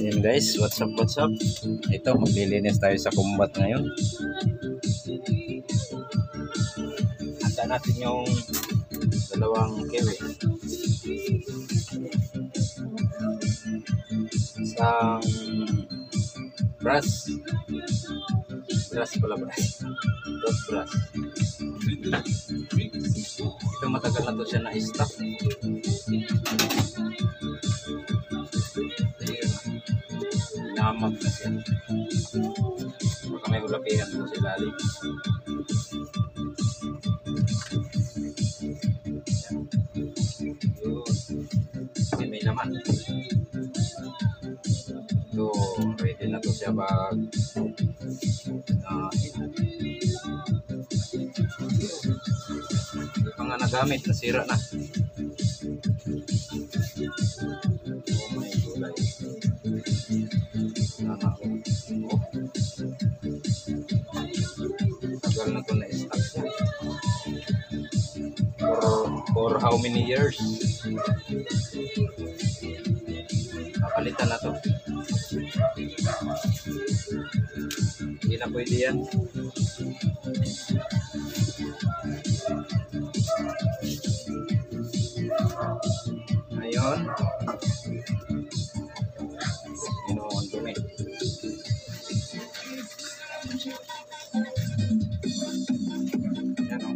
Yun guys, what's up, what's up? Ito, maglilinis tayo sa kumbat ngayon. Handa natin yung dalawang kiwi. Isang brush. Brush pala, brush. Toothbrush. Ito matagal na to siya na-stock. Namag na siya. Baka may ulapihan po si Lali. May naman. Ito, ready na to siya pag hindi pa nga nagamit, nasira na. Oh my God. Tagal na to na-stock siya. For how many years? Napalitan na to. Hindi na pwede yan. Ngayon, ang dumi. Yan o.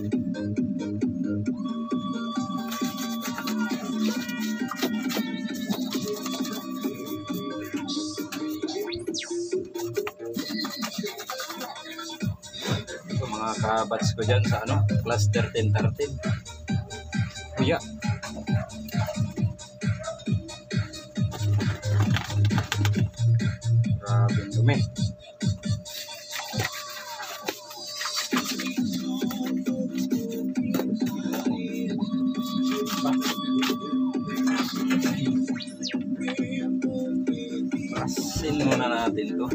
Ito mga kabats ko dyan sa class 13-13. Kuya. Grabe ang dumi. Pasin muna natin ito.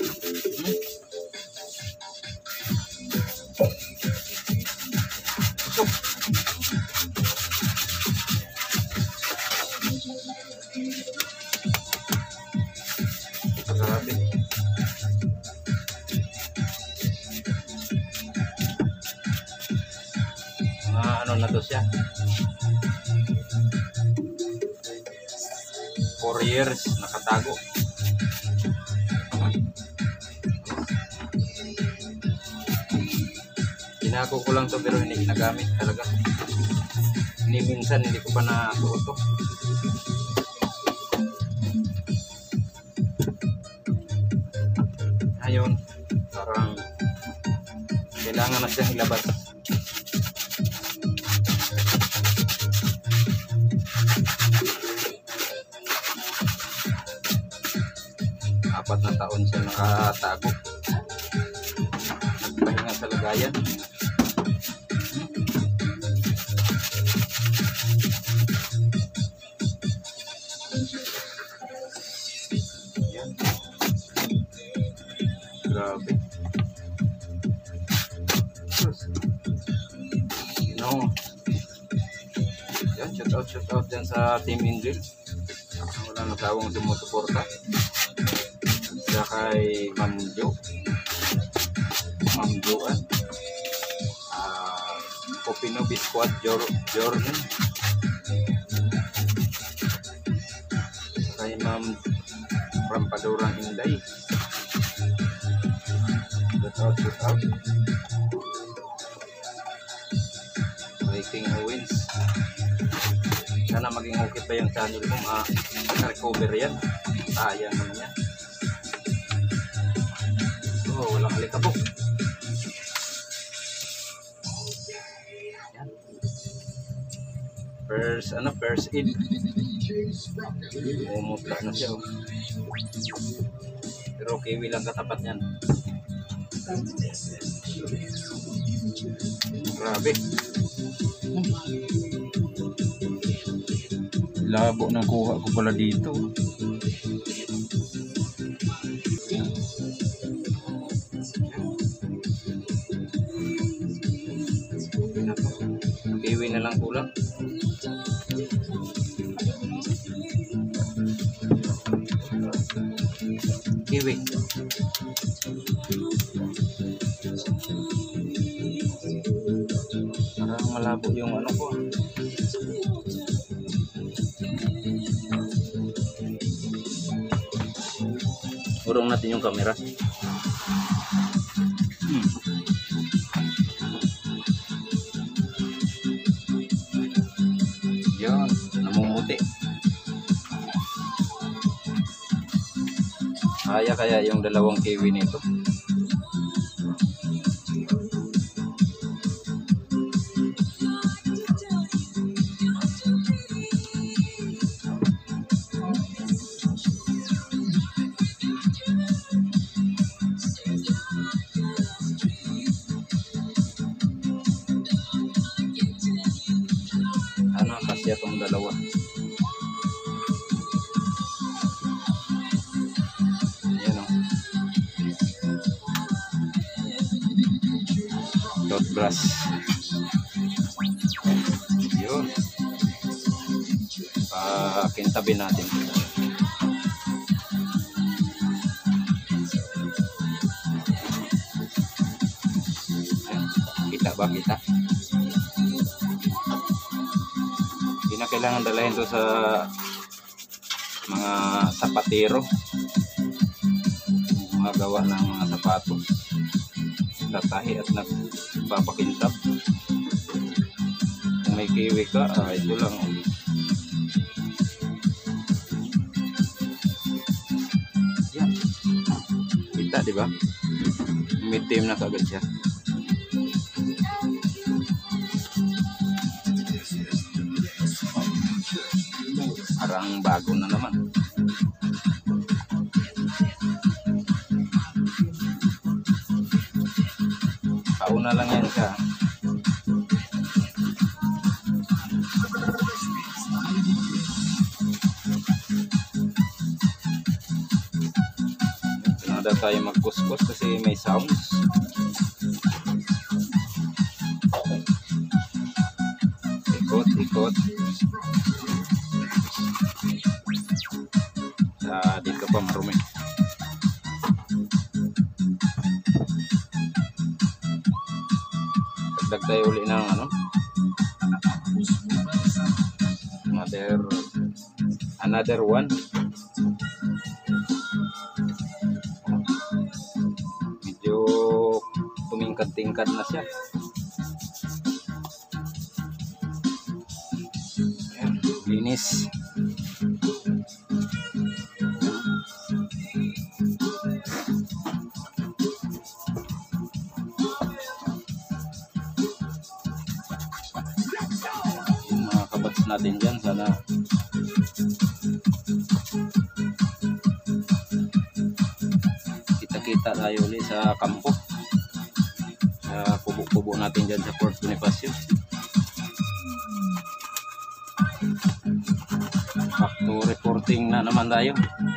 Grabe. Ano na to siya? 4 years nakatago. Ginago ko lang to pero hindi ginagamit talaga. Ni minsan hindi ko pa natuto to. Ayun, parang kailangan na siyang ilabas. Apat na taon siya nakatago. Nagpahinga sa lagayan. Yan. Grabe. Yan, shout out dyan sa Team Angel. Wala na tawang sumusuporta. Sa kay Ma'am Jo. Ma'am Joan. Copino Biscuit Jordan. Kay Ma'am Rampadurang Inday. Shout out. Breaking Owens. Sana maging okay pa yung channel mo. Maka-recover yan. Sayang naman yan. Oh, walang alikabok. Yan. First aid. Umutla na siya. Pero kiwi lang katapat yan. Grabe. Labo ng kuha ko pala dito. Kiwi na lang kulang. kiwi. Parang malabo yung ano ko. Urong natin yung camera. Yan, namumuti. Kaya yung dalawang kiwi nito. Ano kasi itong dalawa. Ayan o. Toothbrush. Yun. Pakintabin natin. Kita ba? Kita? Hindi na kailangan dalahin to sa mga sapatero, mga gawa ng mga sapatos. Tatahi at nagpapakintab. Kung may kiwi ka, ito lang. Yan. Kita, di ba? Mid-team na kagad siya. Parang bago na naman. Pauna lang yan siya. Pinada tayo magkuskus kasi may sounds. Ikot. Dito pa marumi. Dagdag tayo uli ng ano, another one. Medyo tumingkad-tingkad na siya. Ayan, linis. Natin dyan, sana kita-kita tayo ulit sa kampo, sa kubo-kubo natin dyan sa Fort Bonifacio. Back to reporting na naman tayo.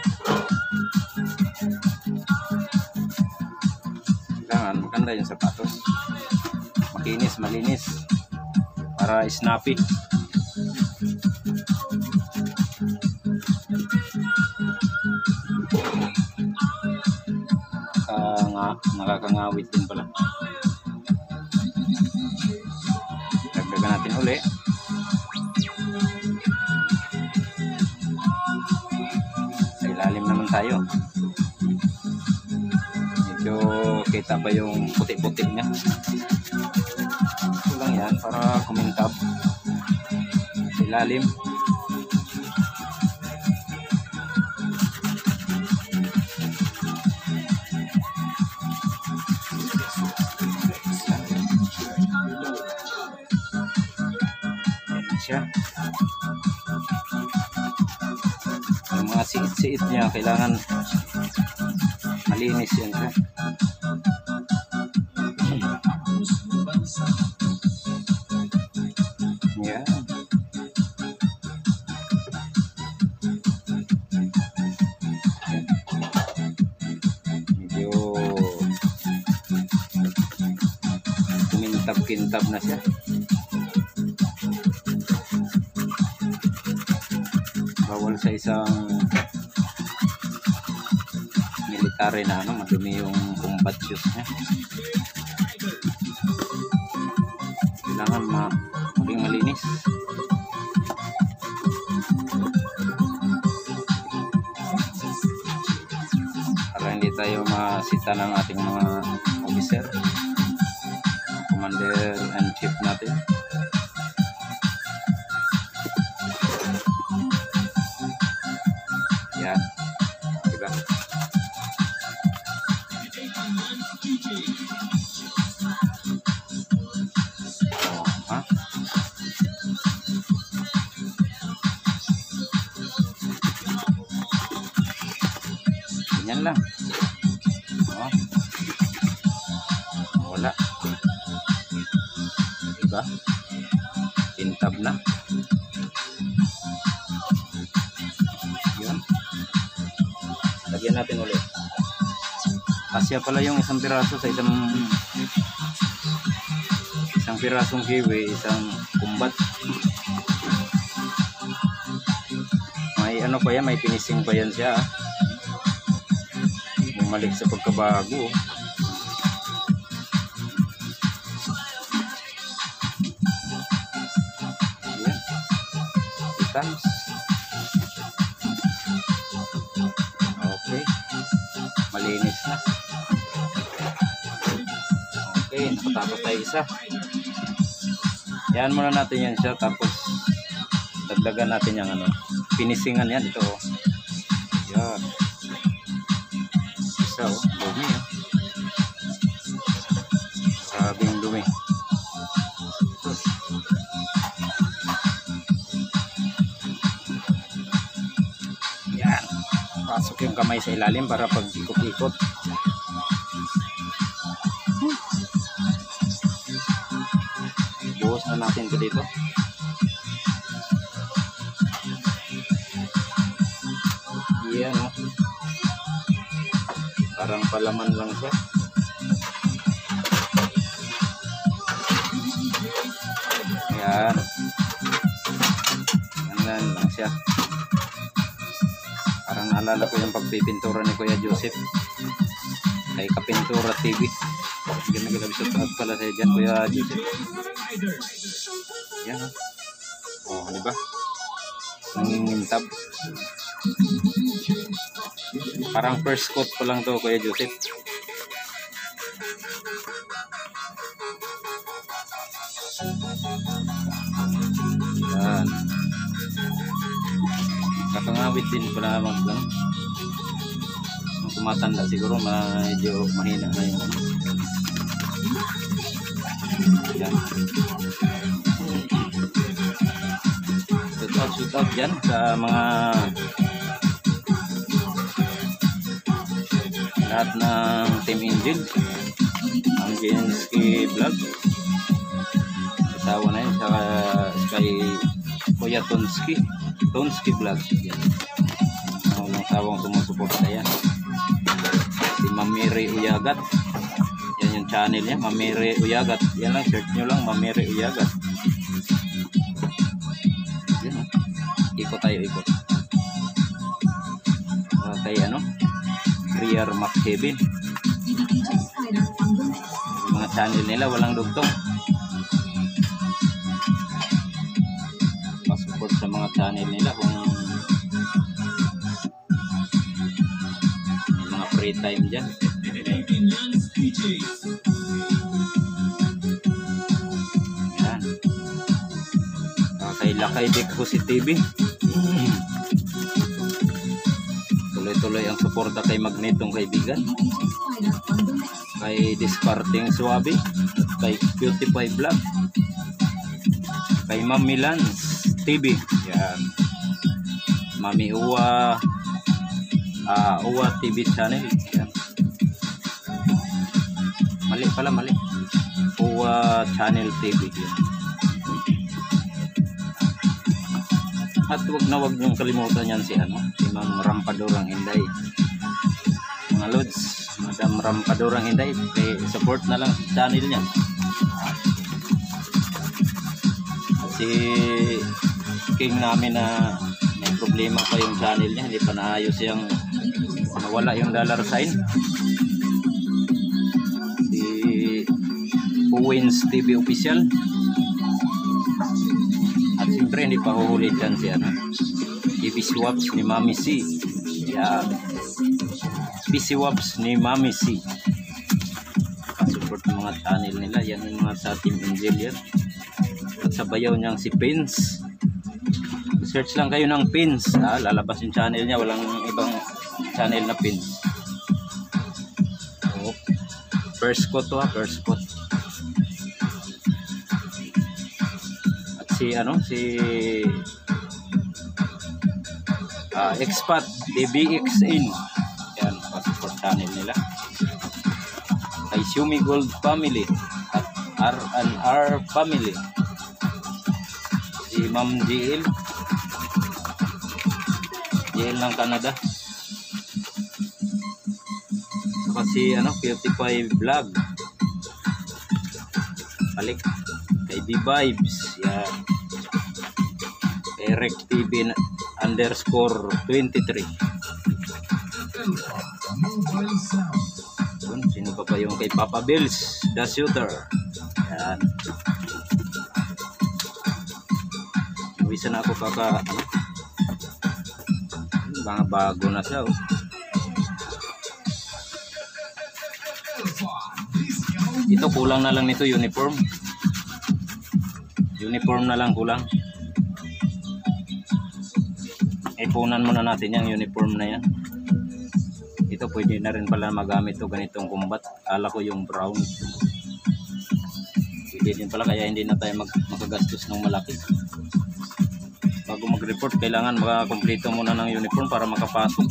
Kailangan maganda yung sapatos, makinis, malinis, para snappy. Nakakangawit din pala. Dagdagan natin uli. Sa ilalim naman tayo. Medyo kita pa yung puti-puti niya. Ito lang yan para kumintab. Sa ilalim. Yung mga siit-siit niya kailangan malinis yan siya. Yan. Medyo kumintab-kintab na siya. Bawal sa isang sanitary na ano, madumi yung combat shoes niya. Kailangan maging malinis. Para hindi tayo masita ng ating mga officer, commander and chief natin. Yan, diba? Oh, ha? Ganyan lang. Oh. Wala. Diba? Tintab na. Yan. Lagyan natin ulit. Kasya pala yung isang piraso sa isang pirasong kiwi, isang kumbat. May ano pa yan, may finishing pa yan siya. Bumalik sa pagkabago. Ayan. Times. Okay. Malinis na. Okay, nakatapos tayo isa. Yan muna natin yan siya, tapos dagdagan natin yung ano, finishingan yan ito. Yan. Isa dumi oh. Sabing dumi. Yan. Pasok yung kamay sa ilalim para pag ikot-ikot. Buhos na natin ito dito. Yan oh. Parang palaman lang siya. Yan. Yan lang siya. Parang naalala ko yung pagpipintura ni Kuya Joseph kay Kapintura TV. Ginagabisot pala sa dyan Kuya Joseph. Yan oh, diba? Nangingintab. Parang first coat ko lang to Kuya Joseph. Yan. Nakangawit din pala lang. Tumatanda siguro, medyo mahina na yung ano. Yan. Shoot out dyan sa mga lahat ng Team Angel, ang Jenski Vlog, asawa na yun, saka kay Kuya Tonski Vlog. Ang sawang sumusuporta yan. Si Mamiri Uyagat, yan yung channel niya, Mamiri Uyagat. Yan lang, search nyo lang, Mamiri Uyagat. Yan, ikot tayo, ikot. Kay ano, Rear McKevin. Mga channel nila walang dugtong. Pasupport sa mga channel nila kung may mga free time dyan. Yan. Kay Lakay Dekho si TV. Tuloy-tuloy ang suporta kay Magnetong kaibigan, kay Discarding Suabe, kay Beautify Vlog, kay Mami Lance TV. Yan. Mami Uwa Uwa TV channel. Yan. Mali pala, mali. Uwa channel TV. Yan. At wag niyong kalimutan yan si Ma'am Rampadorang Inday. Mga lods, Madam Rampadorang Inday, support na lang sa channel niya. Si King namin na may problema pa yung channel niya, hindi pa naayos yung nawala yung dollar sign. Si Owens TV Official. At siyempre hindi pa huhulit dyan si PC Waps ni Mami C. Yan. PC Waps ni Mami C. Support ng mga channel nila. Yan yung mga sa Team Angel yan. At sa bayaw niyang si Pins. Search lang kayo ng Pins. Lalabas yung channel niya. Walang ibang channel na Pins. So, first coat to first coat. At si Expat DBXN. Yan, support channel nila. Kay Shumi Gold Family at R&R Family. Si Ma'am JL ng Canada. Saka si Beautify Vlog. Balik kay B-Vibes. Yan. Eric TV _23. Sino pa yung kay Papa Bills the Shooter. Yan. Nawisa na ako mga bago na siya. Ito kulang na lang nito uniform. Uniform na lang kulang. Ipunan muna natin yung uniform na yan. Ito pwede na rin pala magamit to ganitong combat. Kala ko yung brown. Pwede din pala kaya hindi na tayo makagastos ng malaki. Bago mag-report kailangan makakompleto muna ng uniform para makapasok.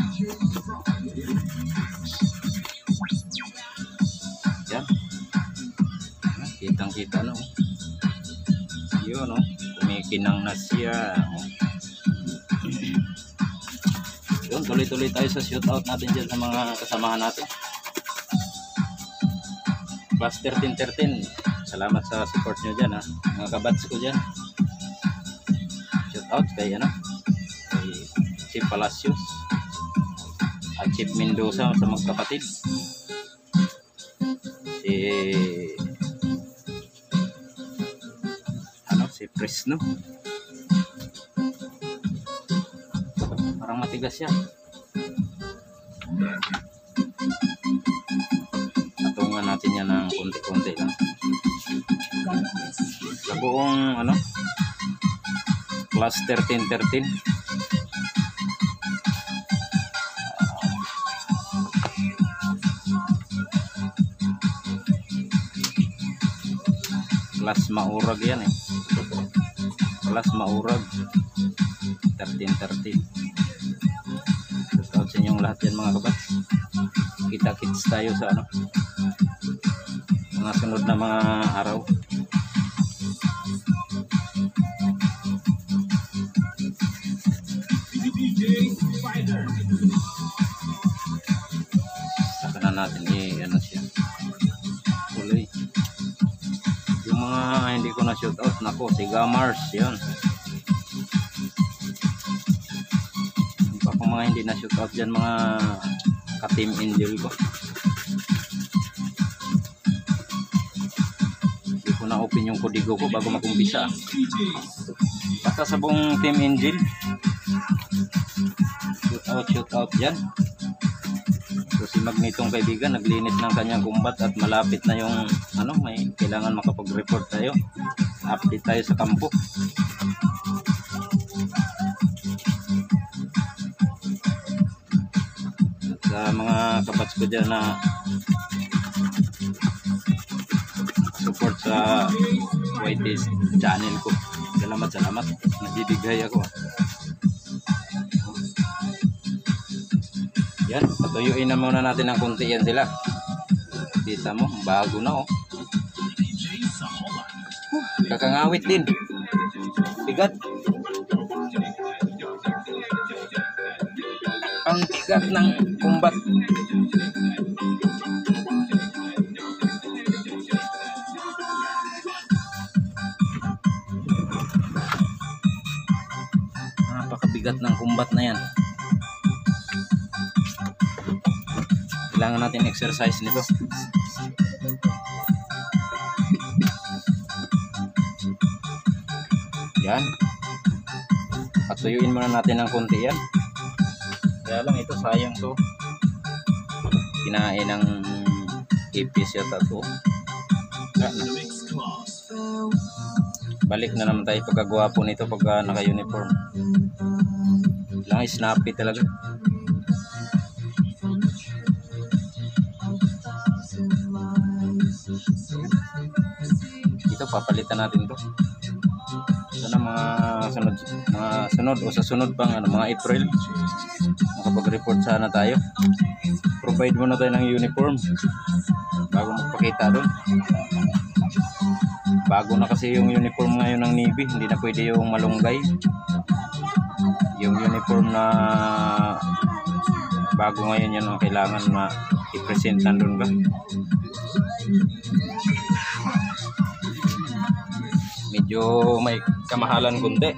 Yan. Kitang kita no. Yun no. Kumikinang na siya. Yun, tuloy-tuloy tayo sa shootout natin dyan sa mga kasamahan natin. Plus 1313. Salamat sa support nyo dyan mga kabats ko dyan. Shootout kay kay Chief Palacios at Chief Mendoza sa magkapatid. Si Fresno. Parang matigas yan. Natungan natin yan ng konti-konti lang. Sa buong plus 1313. Plus maurag yan Plus maurag 1313. Shoutout sa inyong lahat yan mga kabats. Kita-kits tayo sa mga sunod na mga araw. Saka na natin siya tuloy. Yung mga hindi ko na shoutout, nako si Gamars yun. Mga hindi na shootout dyan mga ka-Team Angel ko. Hindi ko na open yung kodigo ko bago mag-umpisa. Basta sa buong Team Angel shootout dyan. So si Magnetong kaibigan naglinis ng kanyang kumbat at malapit na yung may kailangan makapag-report tayo. Update tayo sa kampo. Sa mga kabats ko dyan na support sa YT's channel ko, salamat, nadidighay ako. Yan, patuyuin na muna natin ng konti yan sila. Kita mo, bago na kakangawit din, bigat. Ang bigat ng kumbat. Napakabigat ng kumbat na yan. kailangan natin exercise nito. Yan. Patuyuin muna natin ng konti yan. Kaya lang ito sayang to. Kinain ng ipis yata to. Balik na naman tayo pagkagwapo nito pagka naka-uniform. Lang snappy talaga. Ito papalitan natin to. Sana mga sunod o sa sunod pang mga April makapag-report sana tayo. Provide muna tayo ng uniform bago magpakita doon. Bago na kasi yung uniform ngayon ng Navy, hindi na pwede yung malunggay. Yung uniform na bago ngayon yan ang kailangan na i-present nandun ka. Medyo may kamahalan kundi.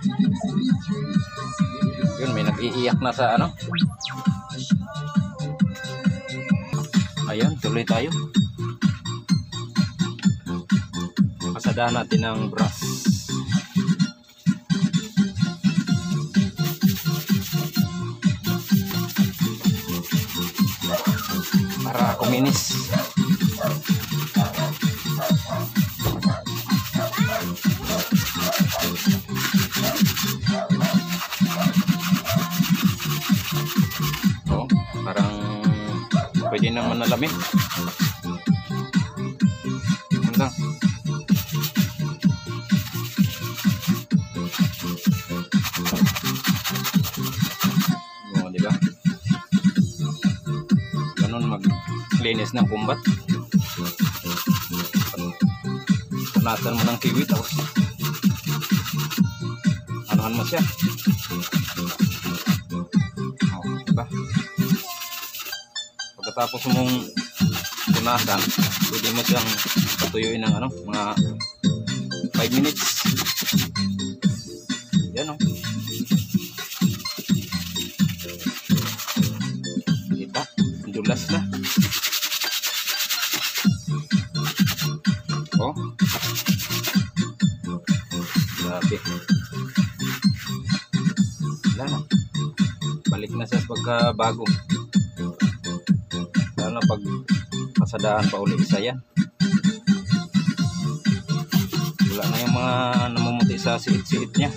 Yun, may nag-iiyak na sa ano. Ayan, tuloy tayo. Kasadaan natin ng brush. Para kuminis. Parang pwede naman nalamin. Hanggang diba? Ganun maglinis ng kumbat. Punasan mo ng kiwi tapos anuhan mo siya. Diba? Pagkatapos mong punasan, pwede mo siyang patuyuin ng mga 5 minutes. Yan o. Diba? Dulas na. Oh. Grabe. Wala na. Balik na siya pagkabago. Lalo pag kasadaan pa ulit isa yan. Wala na yung mga namumuti sa siit-siit niya.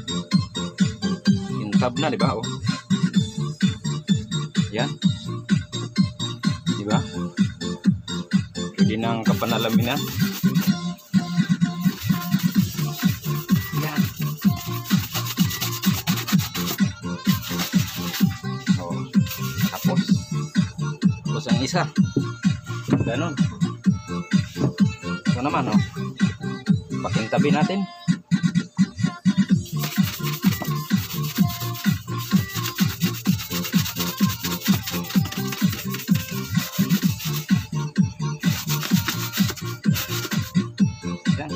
Intab na, diba? Oh. Yan. Diba? Pwede nang kapanalamin na. Yan. Oh. Tapos ang isa. Ganon. Ito naman, oh. Pakintabi natin. Yan.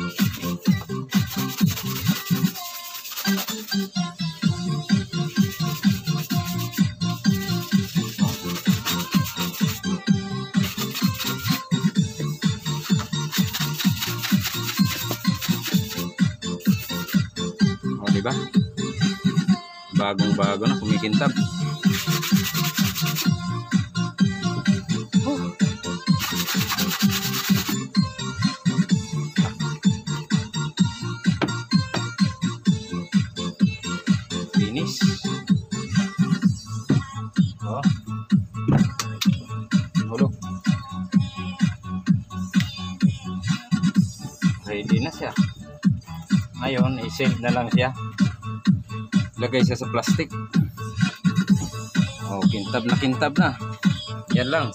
Diba? Bagong-bago na kumikintab. Oh. Finish. Oh. Hulog. Ready na siya. Ngayon, i-save na lang siya. Lagay siya sa plastic. Oh, kintab na kintab na. Yan lang.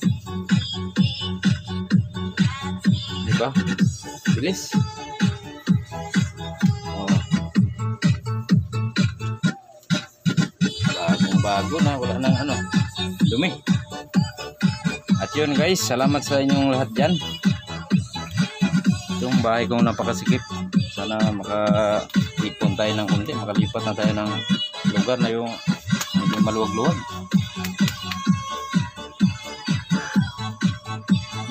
Diba? Bilis. Oh. Bagong-bago na. Wala nang dumi. At yun guys, salamat sa inyong lahat dyan. Itong bahay kong napakasikip. Sana makaipon tayo ng konti, makalipat na tayo ng lugar na yung medyo maluwag-luwag.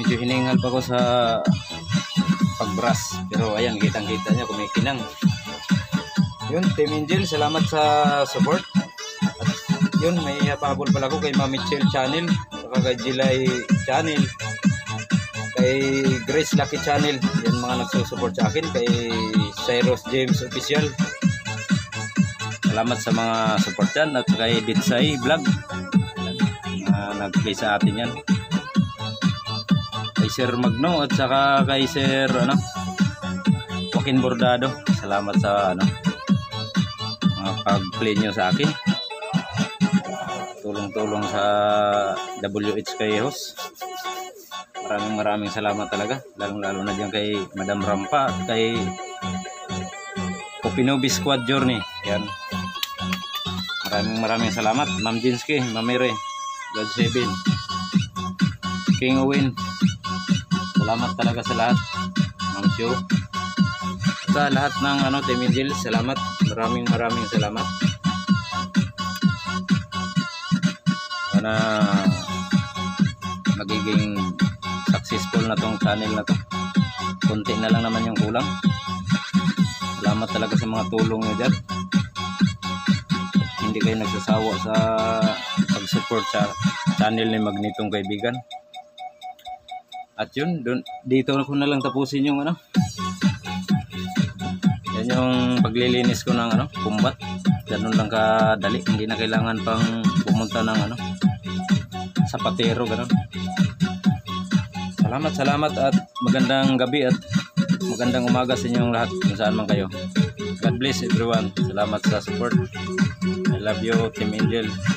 medyo hiningal pa ko sa pagbrush, pero ayan, kitang-kita niya kumikinang. Yun, Team Angel, salamat sa support. At yun, may habol pala ko kay Mami Chill Channel, saka kay Jilay Channel, kay Grace Lucky Channel, yan mga nagsusupport sa akin, kay Cyrus James Official. Salamat sa mga support yan, at kay Ditsay Vlog na nag-play sa atin yan. Kay Sir Magno at saka kay Sir Joaquin Bordado, salamat sa mga pag-play nyo sa akin, tulong-tulong sa WH kay host. Maraming salamat talaga, lalong-lalo na dyan kay Madam Rampa at kay Opinobi Squad Journey. Yan, maraming salamat. Ma'am Jinsky, Mamire, God 7, King Owen, salamat talaga sa lahat. Ma'am Show, sa lahat ng Team Angel, salamat. Maraming salamat. Sana magiging successful na tong channel na to. Konti na lang naman yung kulang. Salamat talaga sa mga tulong nyo dyan. Hindi kayo nagsasawa sa pag-support sa channel ni Magnetong Kaibigan. At yun, dito ko na lang tapusin yung yan yung paglilinis ko ng kumbat. Ganun lang kadali, hindi na kailangan pang pumunta ng sapatero, ganun. Salamat at magandang gabi at magandang umaga sa inyong lahat kung saan man kayo. God bless everyone. Salamat sa support. I love you, Team Angel.